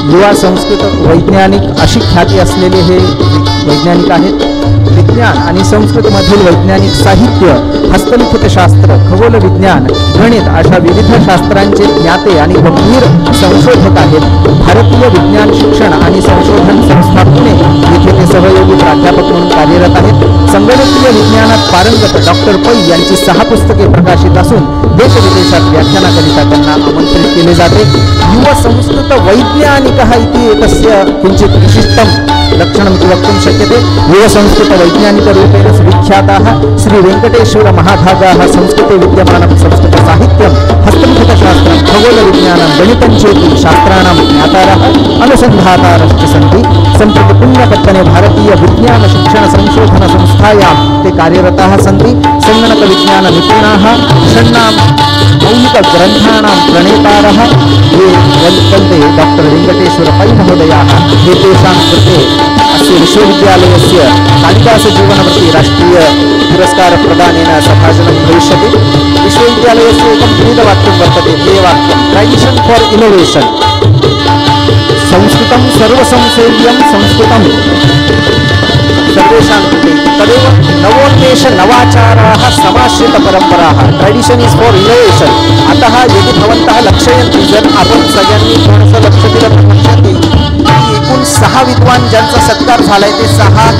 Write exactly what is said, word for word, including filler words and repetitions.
युवा संस्कृत वैज्ञानिक अशी ख्याती असलेले हे वैज्ञानिक आहेत. विज्ञान आणि संस्कृतमधील वैज्ञानिक साहित्य, हस्तलिखित शास्त्र, खगोल विज्ञान, गणित अशा विविध शास्त्रांचे ज्ञाते आणि गंभीर संशोधक आहेत. भारतीय विज्ञान शिक्षण आणि संशोधन संस्था पुणे येथे ते सहयोगी प्राध्यापक म्हणून कार्यरत आहेत. संगणकीय विज्ञानात पारंगत डॉक्टर पै यांची सहा पुस्तके प्रकाशित असून देशविदेशात व्याख्यानाकरिता त्यांना आमंत्रित केले जाते. युवा संस्कृत वैज्ञानिकः इति एकस्य किंचित विशिष्टं लक्षणमिति वक्तुं शक्यते. युवसंस्कृत वैज्ञानिकरूपेण विख्याताः श्री वेङ्कटेश्वर महाभागाः संस्कृते विद्यमानं संस्कृतसाहित्यं, हस्तलिखितशास्त्रं, खगोलविज्ञानं, गणितं चेति शास्त्राणां ज्ञातारः अनुसन्धातारश्च सन्ति. सम्प्रति पुण्यपत्तने भारतीय विज्ञान शिक्षण संशोधन संस्थायां ते कार्यरताः सन्ति. संगणकविज्ञाननिपुणाः, षण्णां मौलिकग्रन्थानां प्रणेतारः ये वर्तन्ते डॉक्टर वेङ्कटेश्वर पै महोदयाः. एतेषां कृते अस्य विश्वविद्यालयस्य कालिदासजीवनवृत्ति राष्ट्रीय पुरस्कार प्रदानेन सभाषणं भविष्यति. विश्वविद्यालयस्य एकं ब्रीदवाक्यं वर्तते, ध्येयवाक्यं ट्रेडिशन फॉर इनोवेशन. संस्कृतं सर्वसंसेव्यं संस्कृतं सर्वेषां कृते. तदेव नवोन्मेष नवाचाराः समाश्रितपरम्पराः. Tradition is for innovation. अतः यदि भवन्तः लक्षयन्ति, जर आपण सगळ्यांनी थोडंसं लक्ष दिलं तर लक्षात येईल की एकूण सहा विद्वान ज्यांचा सत्कार झालाय ते सहा